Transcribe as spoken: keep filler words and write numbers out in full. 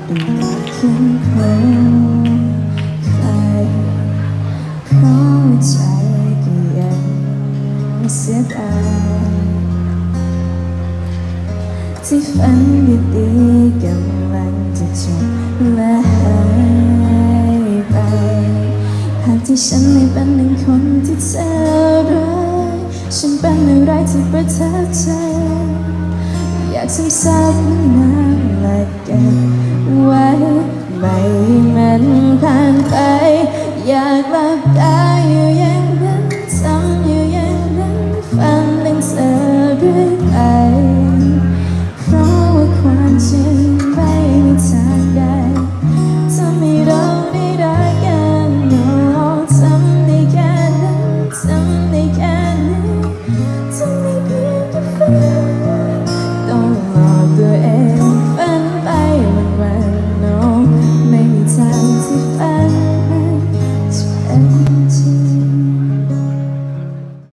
ดูขึ้นคงใครเพราะใจก็ยังเสียดายที่ฝันดีๆกำลังจะจบและหายไปหากที่ฉันไม่เป็นหนึ่งคนที่เธอรักฉันเป็นอะไรที่ประทับใจอยากซึมซับน้ำและเก็บไว้ไม่ให้มันผ่านไปอยากหลับตาอยู่อย่างนั้นทำอยู่อย่างนั้นฝันถึงเธอเรื่อยไปเพราะว่าความจริงไม่มีทางใดทำให้เราได้รักกันโอ้ทำได้แค่นั้นทำได้แค่นี้ทำได้เพียงแค่ฝันต้องหลอกตัวเองฝันไปวันๆโอ้ไม่มีทางที่ฝันไม่จะเป็น